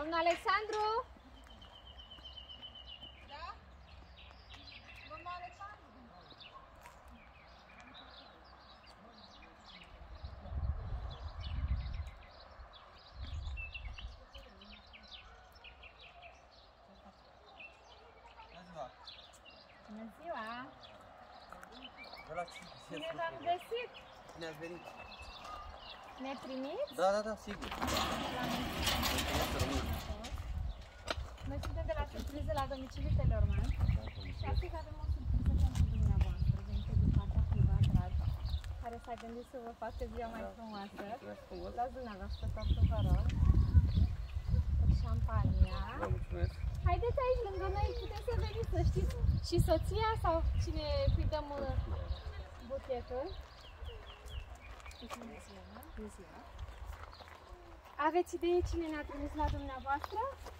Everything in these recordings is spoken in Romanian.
Domnul Alexandru? Da? Domnul Alexandru? Bună ziua! Bine Cine v-am găsit! Cine ați venit? Ne primiți? Da, sigur. Noi suntem de la surpriză la domiciliu Telorman și astăzi avem o surpriză pentru dumneavoastră, venită din partea cuiva drag, care s-a gândit să vă facă ziua mai frumoasă. Luați dumneavoastră toată, vă rog. Șampania. Vă mulțumesc. Haideți aici lângă noi, puteți să veniți, să știți, și soția sau cine îi dăm buchetul. Bună ziua! Aveți idee cine ne-a trimis la dumneavoastră?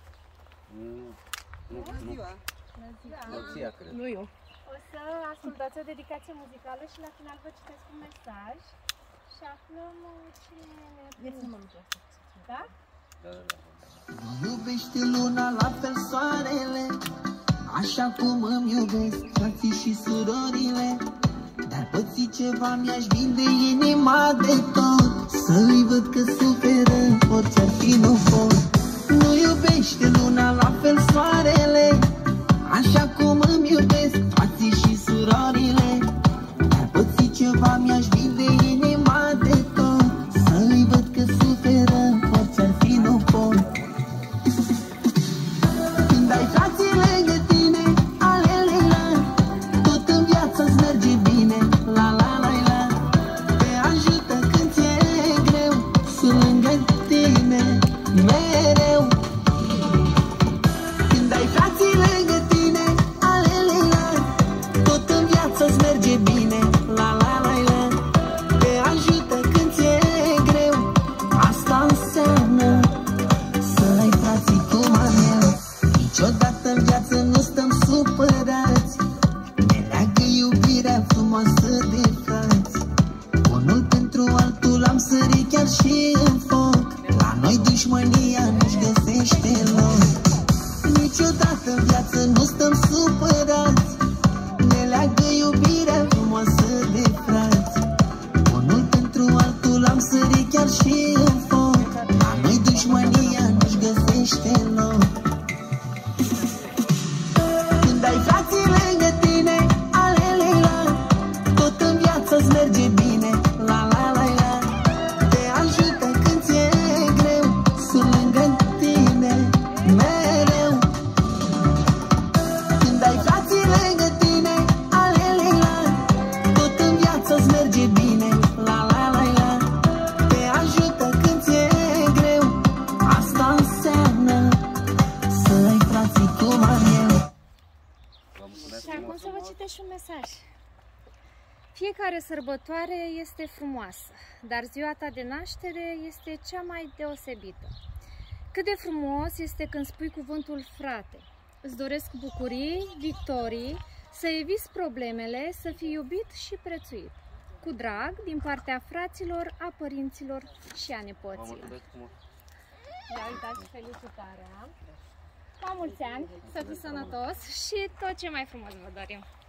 Bună ziua! Bună ziua! Soția, cred. Nu eu. O să ascultați o dedicație muzicală și la final vă citesc un mesaj și aflăm cine ne-a trimis. Da? Da. Iubește luna la fel soarele, așa cum îmi iubesc frații și surorile. Dar păți ceva, mi-aș vinde inima de tot, să-i văd că suferă, orice ar fi nu pot. Nu iubește luna la fel soarele, așa cum îmi iubesc frații și surorile. Dar păți ceva, mi-aș vinde inima de tot, să-i văd că suferă, orice ar fi nu pot. Când ai frații lângă tine, alelela, tot în viață-ți merge bine, la la la la. Te ajută când ți-e greu, sunt lângă tine mereu. Când ai frații lângă tine, alelela, tot în viață-ți merge bine, la la la la. Te ajută când ți-e greu, asta înseamnă să ai frații cum am eu. Niciodată în viață nu stăm supărați, ne leagă iubirea frumoasă de frați. Unul pentru altul am sărit chiar și în foc, la noi dușmânia nu-și găsește loc. Niciodată în viață nu stăm supărați, ne leagă iubirea frumoasă de frați. Unul pentru altul am sărit chiar și în foc, la noi dușmânia nu-și găsește loc. Când ai frații lângă tine, alelela, tot în viață-ți merge bine, la la la la. Te ajută când ți-e greu, sunt lângă tine mereu. Când ai frații lângă tine, alelela, tot în viață-ți merge bine, la la la la. Te ajută când ți-e greu, asta înseamnă să ai frații cum am eu. Vă mulțumesc Și acum frumos. să vă citesc un mesaj. Fiecare sărbătoare este frumoasă, dar ziua ta de naștere este cea mai deosebită. Cât de frumos este când spui cuvântul frate. Îți doresc bucurii, victorii, să eviți problemele, să fii iubit și prețuit. Cu drag, din partea fraților, a părinților și a Vă nepoților. mulțumesc frumos. Ia uitați felicitarea! La mulți ani, să fiți sănătos și tot ce mai frumos vă dorim!